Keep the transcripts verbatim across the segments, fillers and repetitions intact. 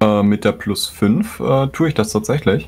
Äh, mit der plus fünf äh, tue ich das tatsächlich.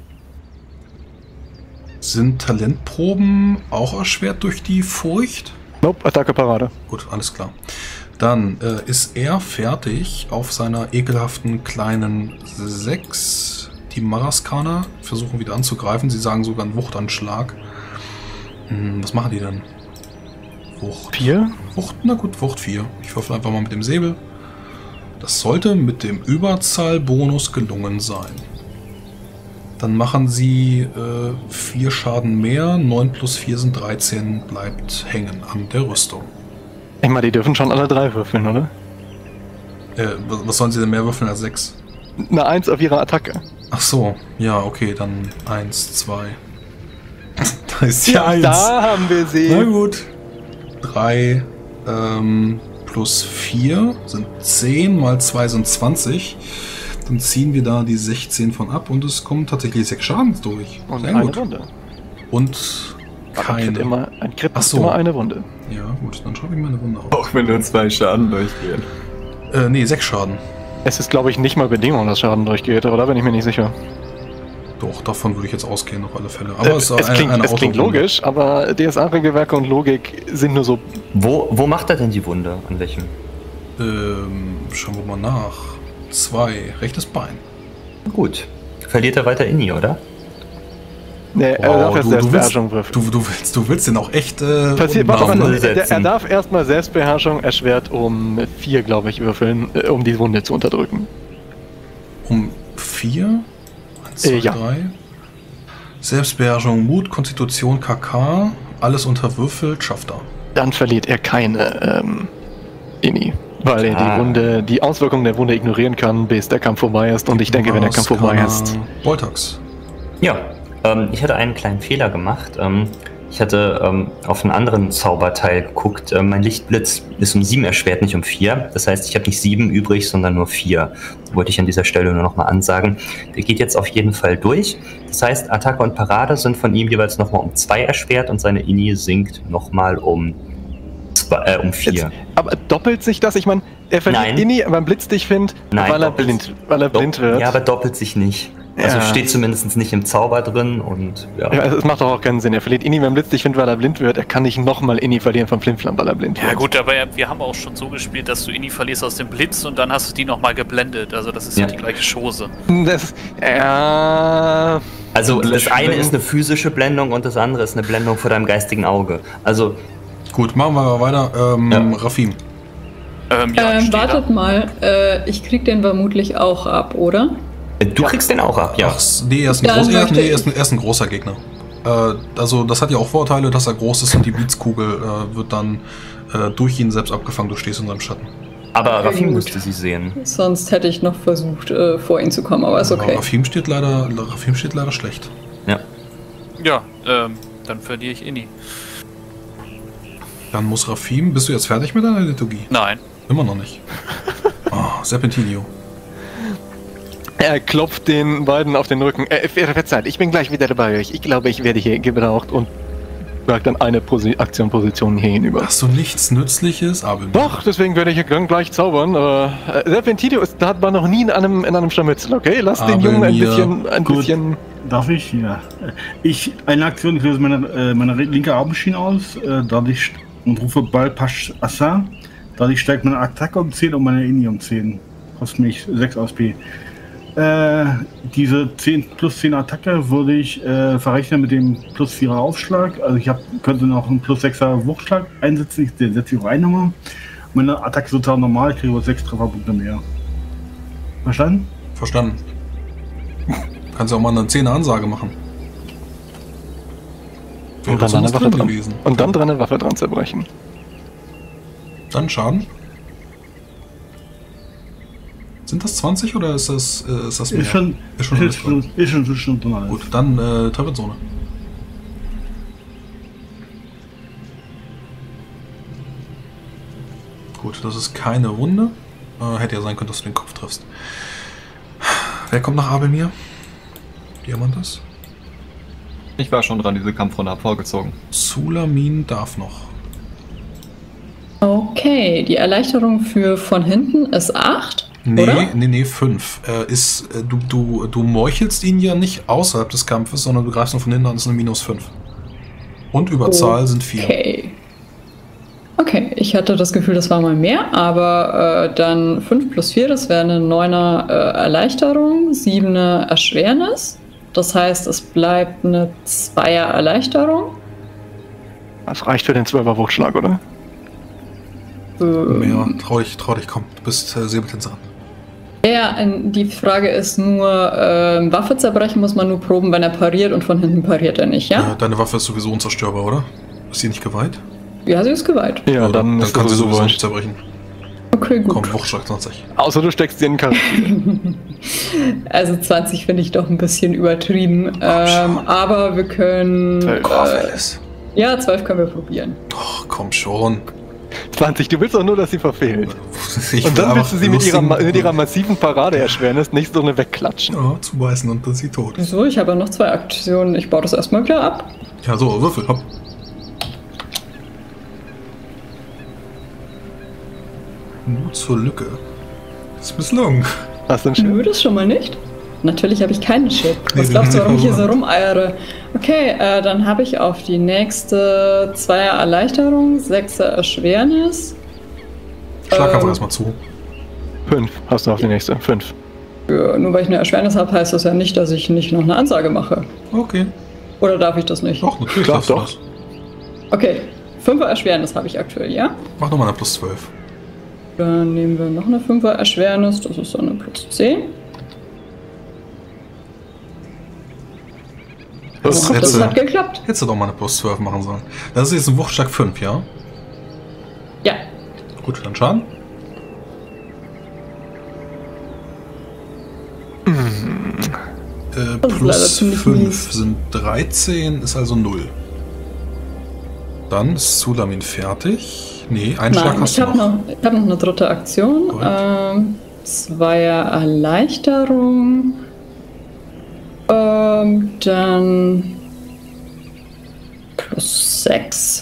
Sind Talentproben auch erschwert durch die Furcht? Nope, Attacke Parade. Gut, alles klar. Dann äh, ist er fertig auf seiner ekelhaften kleinen sechs. Die Maraskaner versuchen wieder anzugreifen. Sie sagen sogar einen Wuchtanschlag. Hm, was machen die denn? Wucht. vier? Wucht, na gut, Wucht vier. Ich würfel einfach mal mit dem Säbel. Das sollte mit dem Überzahlbonus gelungen sein. Dann machen sie äh, vier Schaden mehr. neun plus vier sind dreizehn, bleibt hängen an der Rüstung. Ich meine, die dürfen schon alle drei würfeln, oder? Äh, was, was sollen sie denn mehr würfeln als sechs? Eine eins auf ihre Attacke. Ach so, ja, okay, dann eins, zwei. Da ist die Ja, eins. da haben wir sie. Na gut. drei ähm, plus vier sind zehn, mal zwei sind zwanzig. Dann ziehen wir da die sechzehn von ab und es kommen tatsächlich sechs Schaden durch. Und Sehr eine gut. Wunde. Und Ein Crit keine. immer, ein Crit Ach ist so. immer eine Wunde. Ja, gut, dann schreibe ich mir eine Wunde auf. Auch wenn nur zwei Schaden durchgehen. Äh, nee, sechs Schaden. Es ist, glaube ich, nicht mal Bedingung, dass Schaden durchgeht, oder? Bin ich mir nicht sicher. Doch, davon würde ich jetzt ausgehen, auf alle Fälle. Aber Äh, es es, ist eine, klingt, eine es klingt Autowunde. logisch, aber D S A-Regelwerke und Logik sind nur so. Wo, wo macht er denn die Wunde? An welchem? Ähm, schauen wir mal nach. Zwei, rechtes Bein. Gut. Verliert er weiter Inni, oder? Nee, er Wow, darf erst du- du Selbstbeherrschung würfeln. Du, du, willst, du willst den auch echt äh, Passiert, unten warte haben, mal, ne? der, er setzen. darf erstmal Selbstbeherrschung erschwert um vier, glaube ich, würfeln, äh, um die Wunde zu unterdrücken. Um vier? Eins, zwei, Äh, ja. drei. Selbstbeherrschung, Mut, Konstitution, K K. Alles unterwürfelt, schafft er. Dann verliert er keine ähm, Inni. Weil er Ah. die Wunde, die Auswirkungen der Wunde ignorieren kann, bis der Kampf vorbei ist. Und ich denke, wenn der Kampf vorbei ist. Voltax. Ja, ähm, ich hatte einen kleinen Fehler gemacht. Ähm, ich hatte ähm, auf einen anderen Zauberteil geguckt. Ähm, mein Lichtblitz ist um sieben erschwert, nicht um vier. Das heißt, ich habe nicht sieben übrig, sondern nur vier. Wollte ich an dieser Stelle nur nochmal ansagen. Der geht jetzt auf jeden Fall durch. Das heißt, Attacke und Parade sind von ihm jeweils nochmal um zwei erschwert und seine Inni sinkt nochmal um, zwei, äh, um vier. Jetzt, aber doppelt sich das? Ich meine, er verliert Nein. Inni beim Blitzdichtfind, Nein, weil er doppelt. blind, weil er Dopp- blind wird. Ja, aber doppelt sich nicht. Also Ja. steht zumindest nicht im Zauber drin und ja. Ja, es macht doch auch keinen Sinn. Er verliert Inni beim Blitzdichtfind, weil er blind wird. Er kann nicht nochmal Inni verlieren vom Flimflam, weil er blind wird. Ja gut, aber wir haben auch schon so gespielt, dass du Inni verlierst aus dem Blitz und dann hast du die nochmal geblendet. Also das ist ja Ja. die gleiche Chose. Das, ja, Also das Blendung. eine ist eine physische Blendung und das andere ist eine Blendung vor deinem geistigen Auge. Also Gut, machen wir mal weiter. Ähm, Ja. Rafim. Ähm, ja, Ähm, steht da. wartet mal, äh, ich krieg den vermutlich auch ab, oder? äh, du kriegst den auch ab, ja. Ach, nee, er ist ein, Dann groß, er, möchte nee, er, ich- ist ein, er ist ein großer Gegner. Äh, also das hat ja auch Vorteile, dass er groß ist und die Blitzkugel äh, wird dann äh, durch ihn selbst abgefangen. Du stehst in seinem Schatten. Aber Okay, Rafim gut. müsste sie sehen. Sonst hätte ich noch versucht, äh, vor ihn zu kommen, aber ist Aber okay. Rafim steht leider, Rafim steht leider schlecht. Ja. Ja, ähm, dann verliere ich Inni. Dann muss Rafim. Bist du jetzt fertig mit deiner Liturgie? Nein. Immer noch nicht. Oh, Serpentinio. er klopft den beiden auf den Rücken. Äh, ver- verzeiht, ich bin gleich wieder bei euch. Ich glaube, ich werde hier gebraucht und sagt dann eine Posi Aktionposition hier hinüber. Hast du nichts Nützliches? Aber Doch, deswegen werde ich hier dann gleich zaubern. Aber äh, Serpentino ist, da hat man noch nie in einem, in einem Scharmützel, okay? Lass den Aber Jungen ein mir- bisschen, ein Gut. bisschen. Darf ich? Ja. Ich, eine Aktion, ich löse meine, äh, meine linke Armschiene aus, äh, dadurch und rufe Ball Pasch Assa. Dadurch steigt meine Attacke um zehn und meine Inni um zehn. Kostet mich sechs aus P. Äh, diese zehn plus zehn Attacke würde ich äh, verrechnen mit dem plus vierer Aufschlag. Also ich hab, könnte noch einen plus sechser Wuchtschlag einsetzen. Ich setze ich auch ein nochmal. Meine Attacke ist total normal, ich kriege sechs Trefferpunkte mehr. Verstanden? Verstanden. Kannst du auch mal eine zehner Ansage machen. Und dann, sonst eine Waffe drin dran, gewesen. und dann dran eine Waffe dran zerbrechen. Dann Schaden. Sind das zwanzig oder ist das, äh, ist das mehr? Ist schon, ist schon, ist schon, ist schon, ist schon normal. Gut, dann äh, Trefferzone. Gut, das ist keine Wunde. Äh, hätte ja sein können, dass du den Kopf triffst. Wer kommt nach Abelmir? Diamantes? Ich war schon dran, diese Kampfrunde hab vorgezogen. Sulamin darf noch. Okay, die Erleichterung für von hinten ist acht. Nee, Oder? nee, nee, fünf. Äh, ist, äh, du, du, du meuchelst ihn ja nicht außerhalb des Kampfes, sondern du greifst ihn von hinten an, ist eine minus fünf. Und Überzahl sind vier. Okay. Okay, ich hatte das Gefühl, das war mal mehr, aber äh, dann fünf plus vier, das wäre eine neuner äh, Erleichterung, siebener Erschwernis. Das heißt, es bleibt eine zweier Erleichterung. Das reicht für den zwölfer Wuchtschlag, oder? Ähm, Mehr, trau dich, trau dich, komm, du bist äh, Säbeltänzer. Ja, ein- die Frage ist nur, äh, Waffe zerbrechen muss man nur proben, wenn er pariert und von hinten pariert er nicht, ja? Äh, deine Waffe ist sowieso unzerstörbar, oder? Ist sie nicht geweiht? Ja, sie ist geweiht. Ja, Oder? dann, dann ist kannst du das sowieso sowieso nicht wurscht. zerbrechen. Okay, gut. Komm, Wuchtschlag zwanzig. Außer du steckst dir in den Charakter. Also zwanzig finde ich doch ein bisschen übertrieben. Ähm, aber wir können. Zwölf. Äh, ja, zwölf können wir probieren. Ach, komm schon. zwanzig, du willst doch nur, dass sie verfehlt. Ich Und will dann willst du einfach sie mit ihrer, ma- lustigen- mit ihrer massiven Paradeerschwernis nicht so eine wegklatschen. Ja, zubeißen und dann ist sie tot. Wieso? Ich habe ja noch zwei Aktionen. Ich baue das erstmal wieder ab. Ja, so, Würfel, hopp. Nur zur Lücke. Das ist misslungen. Hast du einen Nö, Schild? das schon mal nicht. Natürlich habe ich keinen Chip. Nee, Was glaubst du, warum ich hier so aber- rumeiere? Okay, äh, dann habe ich auf die nächste Zweier Erleichterung, Sechser Erschwernis. Schlag einfach Ähm, erstmal zu. Fünf. Hast du auf die nächste. Fünf. Ja, nur weil ich eine Erschwernis habe, heißt das ja nicht, dass ich nicht noch eine Ansage mache. Okay. Oder darf ich das nicht? Doch, natürlich Klar, darfst du doch. das. Okay, Fünfer Erschwernis habe ich aktuell, ja? Mach nochmal eine plus zwölf. Dann nehmen wir noch eine Fünfer Erschwernis, das ist dann eine plus zehn. Das Oh, das hättest, hat du, geklappt. hättest du doch mal eine plus zwölf machen sollen. Das ist jetzt ein Wuchtschlag fünf, ja? Ja, Gut, dann Schaden. Äh, Das ist leider plus ziemlich fünf mies. sind dreizehn, ist also null. Dann ist Sulamin fertig. Nee, einen Schlag nein, hast ich du habe noch. noch, ich hab noch eine dritte Aktion. Gut. Ähm, Zweier Erleichterung. Ähm, dann plus sechs.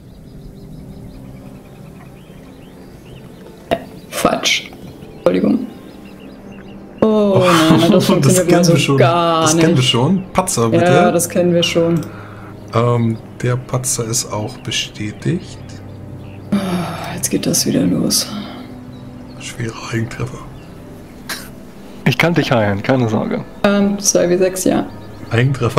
Äh, falsch. Entschuldigung. Oh nein, das funktioniert mal so schon. gar das nicht. kennen wir schon. Patzer, bitte. Ja, das kennen wir schon. ähm, der Patzer ist auch bestätigt. Jetzt geht das wieder los. Schwerer Eigentreffer. Ich kann dich heilen, keine Sorge. Ähm, zwei wie sechs, ja. Eigentreffer.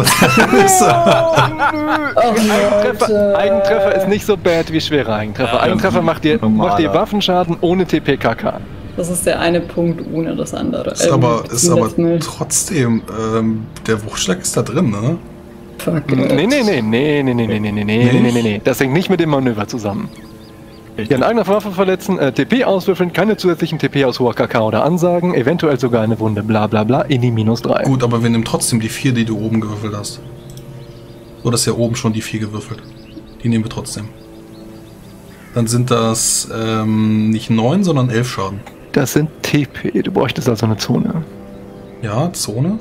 Oh, Eigentreffer, Eigentreffer ist nicht so bad wie schwerer Eigentreffer. Ja, Eigentreffer macht dir, normaler. macht dir Waffenschaden ohne T P K K. Das ist der eine Punkt ohne das andere. ist aber, Ähm, ist aber letzten Mal. trotzdem, ähm, der Wuchtschlag ist da drin, ne? Fuck Nee, it. nee, nee, nee, nee, nee, nee, nee, nee, nee, nee, nee, nee, nee. Das hängt nicht mit dem Manöver zusammen. Ihren eigenen Waffe verletzen, äh, T P auswürfeln, keine zusätzlichen T P aus hoher K K oder Ansagen, eventuell sogar eine Wunde, bla bla bla, in die minus drei. Gut, aber wir nehmen trotzdem die vier, die du oben gewürfelt hast. So, das ist ja oben schon die vier gewürfelt. Die nehmen wir trotzdem. Dann sind das ähm, nicht neun, sondern elf Schaden. Das sind T P, du bräuchtest also eine Zone. Ja, Zone.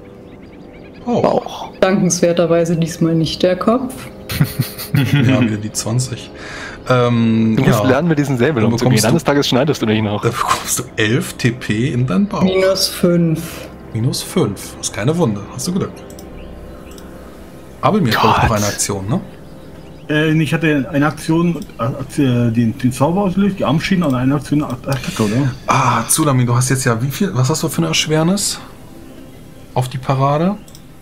Oh, Bauch. Dankenswerterweise diesmal nicht der Kopf. wir haben wieder die zwanzig. Ähm, Du musst ja, lernen, mit diesen Säbel Dann umzugehen. bekommst du- Eines Tages schneidest du dich noch. da bekommst du elf T P in deinen Bauch. Minus fünf. Minus fünf. Ist keine Wunde. Hast du Glück. Aber mir kommt Gott. noch eine Aktion, ne? Äh, ich hatte eine Aktion, äh, den, den Zauber ausgelöst, die Armschiene und eine Aktion Attacke, oder? Ah, Zulamin, du hast jetzt ja wie viel? Was hast du für eine Erschwernis? Auf die Parade?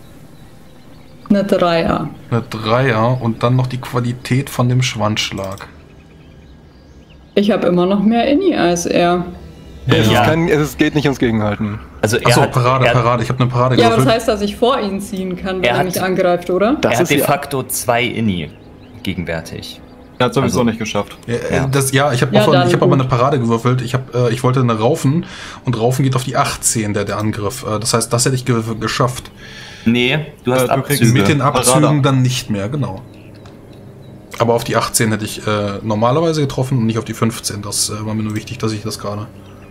Eine Dreier. Eine Dreier und dann noch die Qualität von dem Schwanzschlag. Ich habe immer noch mehr Inni als er. Es, Ja. ist kein, es geht nicht ums Gegenhalten. Also er Achso, hat, Parade, er, Parade. Ich habe eine Parade Ja, aber das gewürfelt. heißt, dass ich vor ihn ziehen kann, wenn Er er, hat- mich angreift, oder? Das er hat ist de ja. facto zwei Inni gegenwärtig. Er hat sowieso Also- nicht geschafft. Ja, äh, Ja. das, ja, ich habe Ja, ja, dann ich hab aber gut. eine Parade gewürfelt. Ich, hab, äh, ich wollte eine Raufen und Raufen geht auf die achtzehn, der, der Angriff. Äh, das heißt, das hätte ich ge geschafft. Nee, du hast Äh, du kriegst Abzüge. Mit den Abzügen Parade. dann nicht mehr, genau. Aber auf die achtzehn hätte ich äh, normalerweise getroffen und nicht auf die fünfzehn. Das äh, war mir nur wichtig, dass ich das gerade...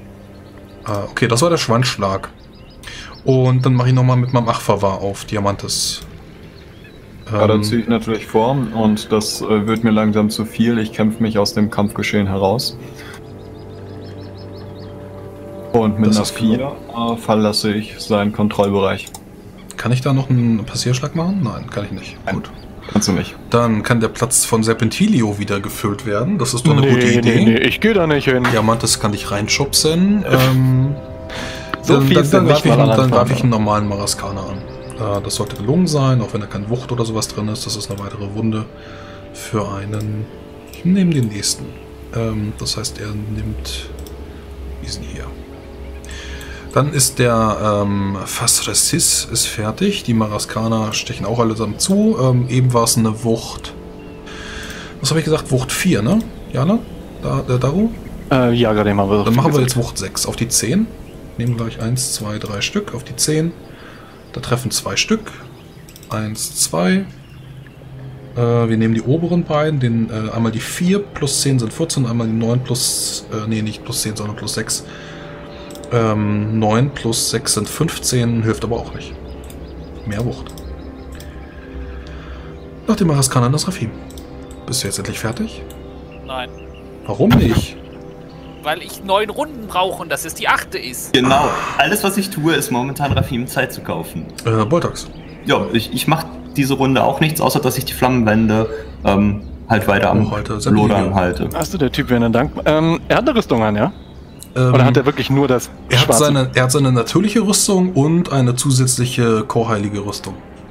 Äh, okay, das war der Schwanzschlag. Und dann mache ich nochmal mit meinem Achverwahr auf Diamantes. Ja, da Ähm, ziehe ich natürlich vor und das äh, wird mir langsam zu viel. Ich kämpfe mich aus dem Kampfgeschehen heraus. Und mit Das einer ist vier äh, verlasse ich seinen Kontrollbereich. Kann ich da noch einen Passierschlag machen? Nein, kann ich nicht. Nein. Gut. Kannst du nicht. Dann kann der Platz von Serpentilio wieder gefüllt werden. Das ist doch eine nee, gute Idee. Nee, nee, ich gehe da nicht hin. Diamantes kann dich reinschubsen. Ähm, So dann fies dann, dann sind greife ich, nicht mal dann alle greif ich einen Anfragen. normalen Maraskaner an. Äh, das sollte gelungen sein, auch wenn da keine Wucht oder sowas drin ist. Das ist eine weitere Wunde für einen. Ich nehme den nächsten. Ähm, das heißt, er nimmt diesen hier. Dann ist der ähm, Fasresis ist fertig. Die Maraskaner stechen auch allesamt zu. Ähm, eben war es eine Wucht. Was habe ich gesagt? Wucht vier, ne? Jana? Da, der Daru? Äh, ja, gerade mal. Dann machen wir jetzt Wucht sechs auf die zehn. Nehmen gleich eins, zwei, drei Stück auf die zehn. Da treffen zwei Stück. eins, zwei. Äh, wir nehmen die oberen beiden. Den, äh, einmal die vier plus zehn sind vierzehn. Einmal die neun plus... Äh, nee, nicht plus zehn, sondern plus sechs. Ähm, neun plus sechs sind fünfzehn. Hilft aber auch nicht. Mehr Wucht. Nach dem Maraskaner das Rafim. Bist du jetzt endlich fertig? Nein. Warum nicht? Weil ich neun Runden brauche und das ist die achte ist. Genau. Alles, was ich tue, ist momentan Rafim Zeit zu kaufen. Äh, Boltax. Ja, ich, ich mache diese Runde auch nichts, außer dass ich die Flammenwände ähm, halt weiter am Hochhalte, Lodern Serpentilio. halte. Hast du der Typ wäre dann dankbar? Ähm, er hat eine Rüstung an, ja? Ähm, Oder hat er wirklich nur das Er hat, Schwarze? seine, er hat seine natürliche Rüstung und eine zusätzliche chorheilige Rüstung.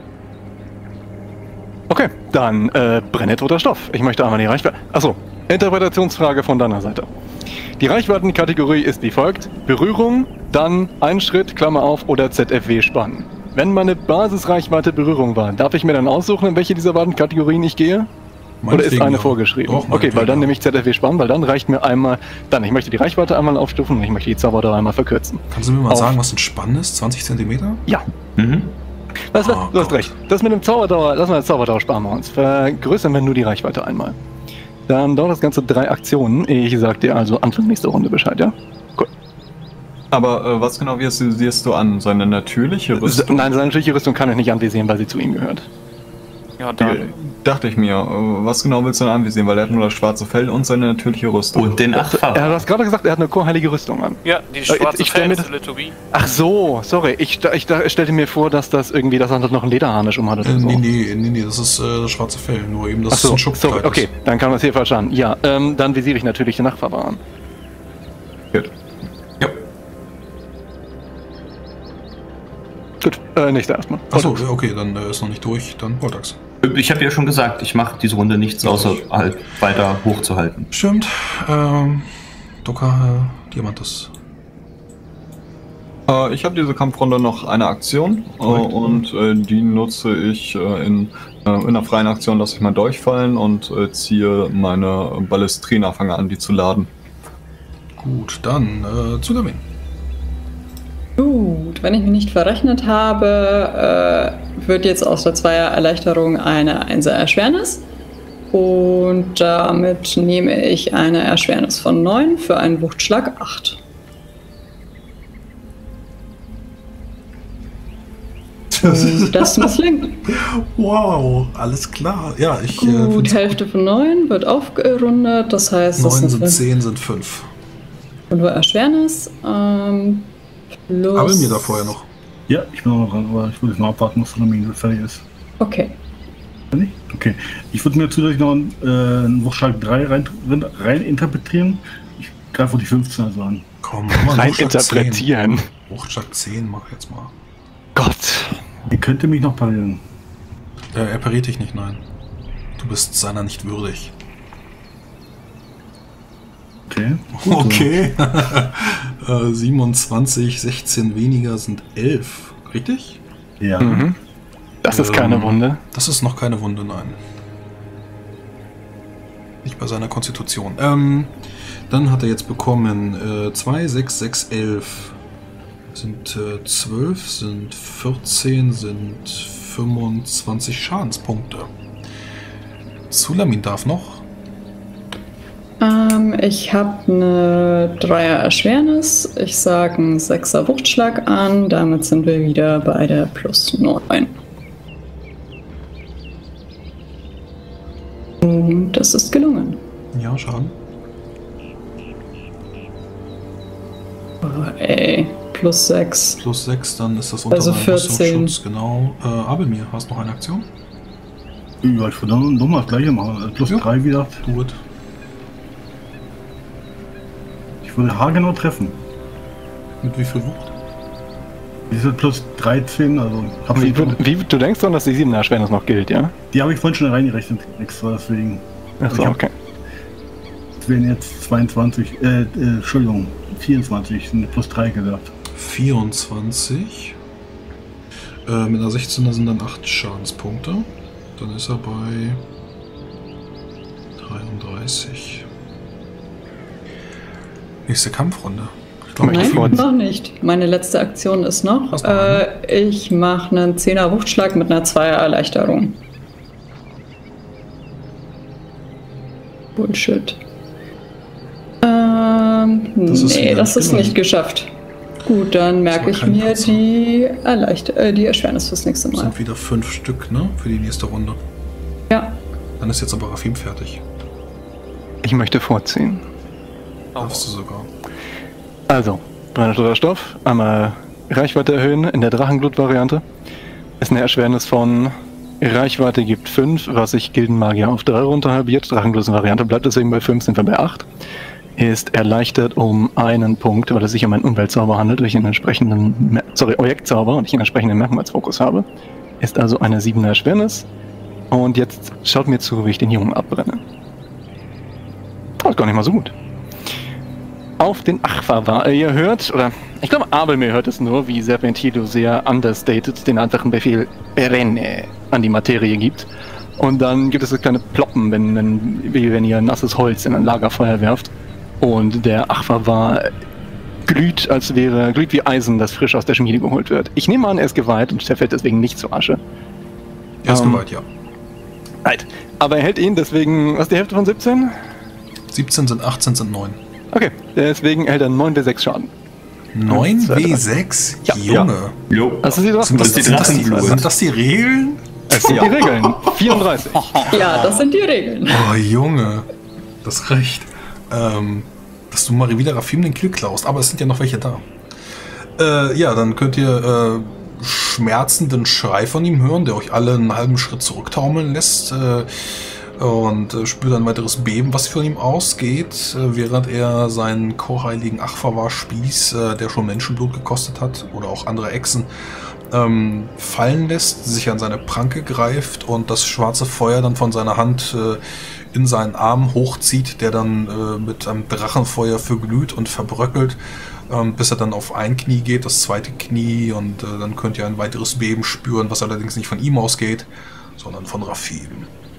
Okay, dann äh, brennend oder Stoff. Ich möchte einmal die Reichweite... Achso, Interpretationsfrage von deiner Seite. Die Reichweitenkategorie ist wie folgt. Berührung, dann ein Schritt, Klammer auf, oder Z F W spannen. Wenn meine Basisreichweite Berührung war, darf ich mir dann aussuchen, in welche dieser beiden Kategorien ich gehe? Oder ist Meinetwegen, eine ja. vorgeschrieben? Doch, Okay, weil meinetwegen, dann ja. nehme ich Z F W spannen, weil dann reicht mir einmal... Dann, ich möchte die Reichweite einmal aufstufen und ich möchte die Zauberdauer einmal verkürzen. Kannst du mir mal Auf. sagen, was ein Spann ist? zwanzig Zentimeter? Ja, Mhm. weißt du, Oh du hast Gott. recht. Das mit dem Zauberdauer, lass mal das Zauberdauer sparen wir uns. Vergrößern wir nur die Reichweite einmal. Dann dauert das Ganze drei Aktionen. Ich sag dir also Anfang nächster Runde Bescheid, ja? Gut. Aber äh, was genau visierst du an? Seine natürliche Rüstung? Nein, seine natürliche Rüstung kann ich nicht anvisieren, weil sie zu ihm gehört. Ja, Die, dann. dachte ich mir. Äh, was genau willst du denn anvisieren? Weil er hat nur das schwarze Fell und seine natürliche Rüstung. Und den Er Achtfach. hat gerade gesagt, er hat eine chorheilige Rüstung an. Ja, die schwarze ich stell mir das- Felsliturgie. Ach so, sorry. Ich, ich, ich stellte mir vor, dass das irgendwie, dass er noch einen Lederharnisch um hat oder Äh, so. nee, nee, nee, nee, das ist äh, das schwarze Fell. Nur eben, das Ach so, ist ein Schubkleid. sorry, okay, dann kann man es hier falsch an. Ja, ähm, dann visiere ich natürlich den Nachtfahrer an. Gut. Ja. Gut, äh, nächster erstmal. Achso, okay, dann äh, ist noch nicht durch. Dann Boltax. Ich habe ja schon gesagt, ich mache diese Runde nichts, außer halt weiter hochzuhalten. Stimmt. Ähm, Doka, äh, Diamantes. Äh, ich habe diese Kampfrunde noch eine Aktion äh, Korrekt. und äh, die nutze ich äh, in, äh, in einer freien Aktion, lasse ich mal durchfallen und äh, ziehe meine Ballestrina, fange an, die zu laden. Gut, dann äh, zu Lamin. Gut, wenn ich mich nicht verrechnet habe, äh, wird jetzt aus der Zweier-Erleichterung eine Einser-Erschwernis. Und damit nehme ich eine Erschwernis von neun für einen Wuchtschlag acht. Und das misslingt. Wow, alles klar. Ja, ich. Gut, Äh, find's Hälfte von neun wird aufgerundet, das heißt, das neun sind sind zehn, sind fünf. nur Erschwernis. Ähm, plus... Aber mir da vorher noch. Ja, ich bin auch noch dran, aber ich würde jetzt noch abwarten, bis Salamin fertig ist. Okay. Nicht? Okay. Ich würde mir zusätzlich noch einen, äh, einen Wuchtschlag drei rein, rein interpretieren. Ich greife wohl die fünfzehn also an. Komm, mach mal Rein Wuchtschlag interpretieren. zehn. Wuchtschlag zehn, mach jetzt mal. Gott. Ihr könnte mich noch parieren. Äh, er pariert dich nicht, nein. Du bist seiner nicht würdig. Okay. Okay. äh, siebenundzwanzig, sechzehn weniger sind elf. Richtig? Ja. Mhm. Das ist keine Ähm, Wunde. Das ist noch keine Wunde, nein. Nicht bei seiner Konstitution. Ähm, dann hat er jetzt bekommen äh, zwei, sechs, sechs, elf. Sind äh, zwölf, sind vierzehn, sind fünfundzwanzig Schadenspunkte. Sulamin darf noch. Ähm, ich habe eine Dreier-Erschwernis. Ich sage einen Sechser Wuchtschlag an. Damit sind wir wieder bei der plus neun. Und das ist gelungen. Ja, Schaden. Oh, ey, plus sechs. Plus sechs, dann ist das unter Also seinem vierzehn. Rüstungsschutz, genau. Äh, Abelmir, hast du noch eine Aktion? Ja, ich würde nochmal das gleiche machen. Also plus Ja. drei wieder. Gut. Ich würde haargenau treffen. Mit wie viel Wucht? Die ist plus dreizehn, also hab Wie, ich, wie, du denkst doch, dass die siebener Erschwernis noch gilt, ja? die habe ich vorhin schon reingerechnet, extra, deswegen. Achso, Ich hab- okay. Es wären jetzt zweiundzwanzig, äh, äh, Entschuldigung, vierundzwanzig, sind plus drei gesagt. vierundzwanzig. Äh, mit einer sechzehner sind dann acht Schadenspunkte. Dann ist er bei dreiunddreißig. Nächste Kampfrunde. Ich glaube, Nein. ich Nein, Freund's. noch nicht. Meine letzte Aktion ist noch. Was noch? Äh, ich mache einen zehner Wuchtschlag mit einer zweier Erleichterung. Bullshit. Ähm, Das ist nee, wieder das nicht ist gelungen. nicht geschafft. Gut, dann merke war ich kein mir Patzer. die, Erleichter äh, die Erschwernis fürs nächste das Mal. sind wieder fünf Stück, ne? Für die nächste Runde. Ja, Dann ist jetzt aber Rafim fertig. Ich möchte vorziehen. Darfst du sogar. Also, brennender Stoff, einmal Reichweite erhöhen in der Drachenblut-Variante. Ist eine Erschwernis von Reichweite gibt fünf, was sich Gildenmagier auf drei runter halbiert. Drachenblut-Variante bleibt deswegen bei fünf, sind wir bei acht. Ist erleichtert um einen Punkt, weil es sich um einen Umweltzauber handelt, durch einen entsprechenden, Mer- sorry, Objektzauber und ich einen entsprechenden Merkmalsfokus habe. Ist also eine siebener Erschwernis. Und jetzt schaut mir zu, wie ich den Jungen abbrenne. Oh, ist gar nicht mal so gut. Auf den Achfawa. Ihr hört, oder ich glaube, Abelmir hört es nur, wie Serpentilo sehr understated den einfachen Befehl Brenne an die Materie gibt. Und dann gibt es so kleine Ploppen, wenn, wenn, wie wenn ihr nasses Holz in ein Lagerfeuer werft. Und der Achfawa glüht, als wäre, glüht wie Eisen, das frisch aus der Schmiede geholt wird. Ich nehme an, er ist geweiht und zerfällt deswegen nicht zur Asche. Er ist Ähm, geweiht, ja. Right. Aber er hält ihn, deswegen, was ist die Hälfte von siebzehn? siebzehn sind achtzehn sind neun. Okay, deswegen hält er neun W sechs Schaden. neun zwei, drei. W sechs? Ja. Junge. Jo. Das ist die Sind das, die sind, das die, Drachenblut. sind das die Regeln? Das sind die Regeln. vierunddreißig. ja, das sind die Regeln. Oh, Junge. Das reicht. Ähm, dass du mal wieder Rafim den Kill klaust. Aber es sind ja noch welche da. Äh, ja, dann könnt ihr äh, schmerzenden Schrei von ihm hören, der euch alle einen halben Schritt zurücktaumeln lässt. Äh, und äh, spürt ein weiteres Beben, was von ihm ausgeht, äh, während er seinen chorheiligen Achfawa-Spieß, äh, der schon Menschenblut gekostet hat, oder auch andere Echsen, ähm, fallen lässt, sich an seine Pranke greift und das schwarze Feuer dann von seiner Hand äh, in seinen Arm hochzieht, der dann äh, mit einem Drachenfeuer verglüht und verbröckelt, ähm, bis er dann auf ein Knie geht, das zweite Knie, und äh, dann könnt ihr ein weiteres Beben spüren, was allerdings nicht von ihm ausgeht, sondern von Rafim.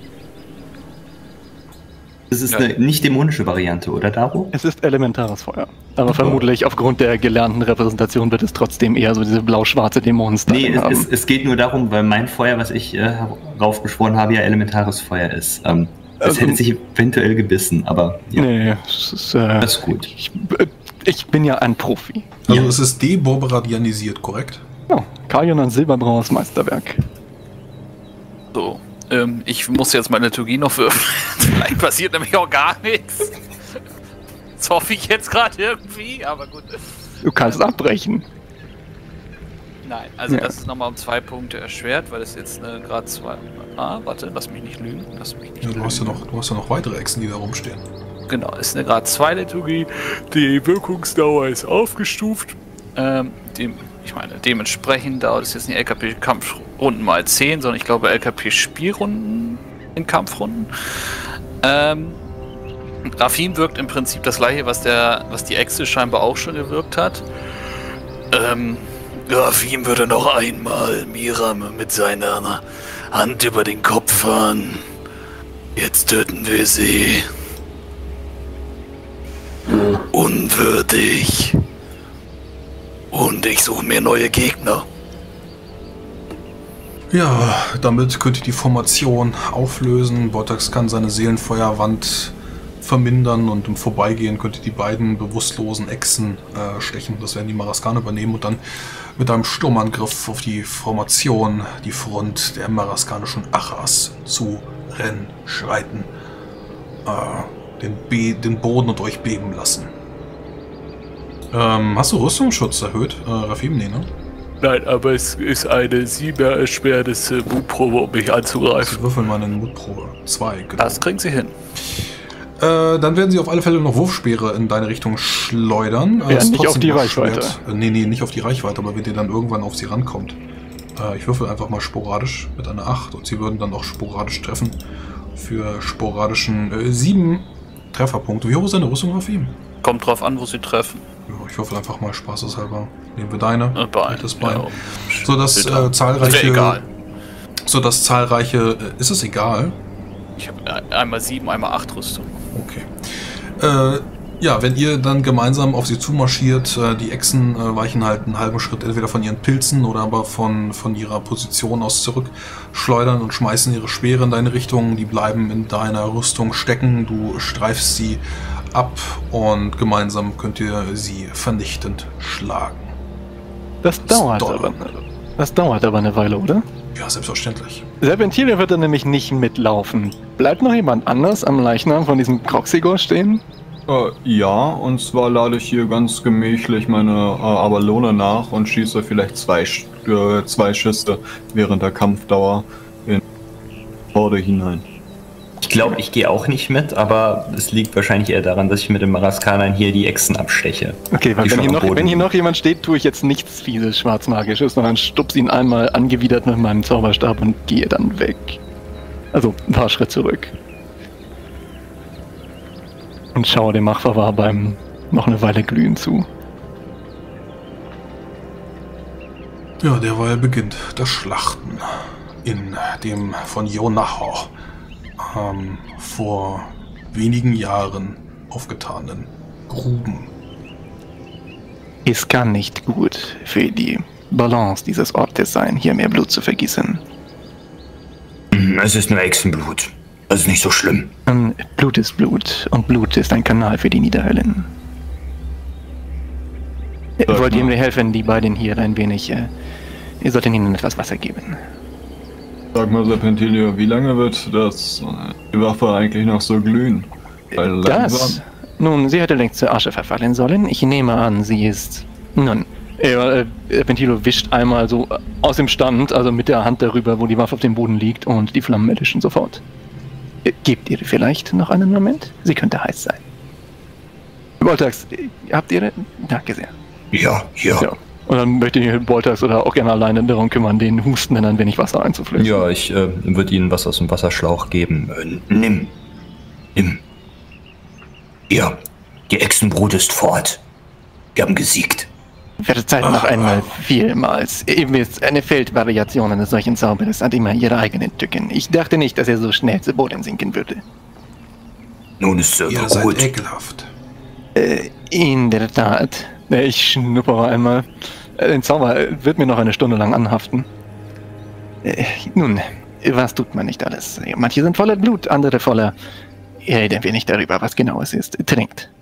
Das ist Ja. eine nicht dämonische Variante, oder Daro? Es ist elementares Feuer. Aber vermutlich aufgrund der gelernten Repräsentation wird es trotzdem eher so diese blau-schwarze Dämonen Nee, es, haben. es, es geht nur darum, weil mein Feuer, was ich äh, raufgeschworen habe, ja elementares Feuer ist. Ähm, es Also- hätte sich eventuell gebissen, aber ja, Nee, es ist, äh, das ist gut. ich, äh, ich bin ja ein Profi. Also Ja. es ist deborberadianisiert, korrekt? Ja, Kajon ein silberbraunes Meisterwerk. So, ähm, ich muss jetzt meine Liturgie noch würfeln. Vielleicht passiert nämlich auch gar nichts. Das hoffe ich jetzt gerade irgendwie, aber gut. Du kannst abbrechen. Nein, also Ja. das ist nochmal um zwei Punkte erschwert, weil es jetzt eine Grad zwei. Ah, warte, lass mich nicht lügen. Lass mich nicht Ja, du, lügen. hast ja noch, du hast ja noch weitere Echsen, die da rumstehen. Genau, ist eine Grad zwei Liturgie. Die Wirkungsdauer ist aufgestuft. Ähm, dem, ich meine, dementsprechend dauert es jetzt nicht L K P-Kampfrunden mal zehn, sondern ich glaube L K P-Spielrunden in Kampfrunden. Ähm, Rafim wirkt im Prinzip das gleiche, was, der, was die Echse scheinbar auch schon gewirkt hat. Ähm, Rafim würde noch einmal Miram mit seiner Hand über den Kopf fahren. Jetzt töten wir sie. Unwürdig. Und ich suche mir neue Gegner. Ja, damit könnt ihr die Formation auflösen. Vortex kann seine Seelenfeuerwand vermindern und im Vorbeigehen könnt ihr die beiden bewusstlosen Echsen äh, stechen. Das werden die Maraskan übernehmen und dann mit einem Sturmangriff auf die Formation, die Front der maraskanischen Achas zu rennen, schreiten, äh, den, Be den Boden und euch beben lassen. Ähm, hast du Rüstungsschutz erhöht? Äh, Rafim, nee, ne? Nein, aber es ist eine siebener Erschwernis äh, Mutprobe, um mich anzugreifen. Sie würfeln mal eine Mutprobe. Zwei, genau. Das kriegen sie hin. Äh, dann werden sie auf alle Fälle noch Wurfspeere in deine Richtung schleudern. Ja, Ist nicht auf die trotzdem Reichweite. erschwert. Äh, nee, nee, nicht auf die Reichweite, aber wenn ihr dann irgendwann auf sie rankommt. Äh, ich würfel einfach mal sporadisch mit einer acht und sie würden dann auch sporadisch treffen. Für sporadischen äh, sieben Trefferpunkte. Wie hoch ist deine Rüstung auf ihm? Kommt drauf an, wo sie treffen. Ja, ich würfel einfach mal spaßeshalber. Nehmen wir deine. Äh, Bein. Das Bein. Ja. So dass Bitte. äh, zahlreiche. Ist ja egal. So dass zahlreiche. Äh, ist es egal? Ich habe einmal sieben, einmal acht Rüstung. Okay. Äh, ja, wenn ihr dann gemeinsam auf sie zumarschiert, äh, die Echsen äh, weichen halt einen halben Schritt entweder von ihren Pilzen oder aber von, von ihrer Position aus zurück, schleudern und schmeißen ihre Speere in deine Richtung. Die bleiben in deiner Rüstung stecken. Du streifst sie ab und gemeinsam könnt ihr sie vernichtend schlagen. Das dauert aber. Das dauert aber eine Weile, oder? Ja, selbstverständlich. Serpentilio wird dann nämlich nicht mitlaufen. Bleibt noch jemand anders am Leichnam von diesem Kroxigor stehen? Äh, ja, und zwar lade ich hier ganz gemächlich meine äh, Avalone nach und schieße vielleicht zwei, Sch- äh, zwei Schüsse während der Kampfdauer in die Horde hinein. Ich glaube, ich gehe auch nicht mit, aber es liegt wahrscheinlich eher daran, dass ich mit dem Maraskanern hier die Echsen absteche. Okay, weil Die wenn schon hier, am noch, Boden wenn hier liegen. noch jemand steht, tue ich jetzt nichts fieses Schwarzmagisches, sondern stups ihn einmal angewidert mit meinem Zauberstab und gehe dann weg. Also ein paar Schritt zurück. Und schaue dem Machverwahr beim noch eine Weile glühen zu. Ja, derweil beginnt das Schlachten in dem von Yonaho ähm, vor wenigen Jahren aufgetanen Gruben. Es kann nicht gut für die Balance dieses Ortes sein, hier mehr Blut zu vergießen. Es ist nur Echsenblut. Das ist nicht so schlimm. Ähm, Blut ist Blut und Blut ist ein Kanal für die Niederhöllen. Äh, Wollt ihr mir helfen, die beiden hier ein wenig... Äh, ihr solltet ihnen etwas Wasser geben. Sag mal, Serpentilio, wie lange wird das, äh, die Waffe eigentlich noch so glühen? Weil Das? langsam- Nun, sie hätte längst zur Asche verfallen sollen. Ich nehme an, sie ist... Nun, äh, Ventilo wischt einmal so aus dem Stand, also mit der Hand darüber, wo die Waffe auf dem Boden liegt und die Flammen erlischen sofort. Äh, Gebt ihr vielleicht noch einen Moment? Sie könnte heiß sein. Boltax, äh, habt ihr... Danke sehr. Ja, ja. Ja. Und dann möchte ich Boltax oder auch gerne alleine darum kümmern, den Hustenden ein wenig Wasser einzuflößen. Ja, ich äh, würde ihnen was aus dem Wasserschlauch geben. Äh, nimm. Nimm. Hier, die Echsenbrut ist fort. Wir haben gesiegt. Verzeiht noch einmal vielmals. Ihr wisst, eine Feldvariation eines solchen Zaubers hat immer ihre eigenen Tücken. Ich dachte nicht, dass er so schnell zu Boden sinken würde. Nun ist es Ihr äh, seid gut. ekelhaft. Äh, in der Tat. Äh, Ich schnuppere einmal. Äh, Den Zauber wird mir noch eine Stunde lang anhaften. Äh, nun, was tut man nicht alles? Manche sind voller Blut, andere voller... Reden wir nicht darüber, was genau es ist. Trinkt.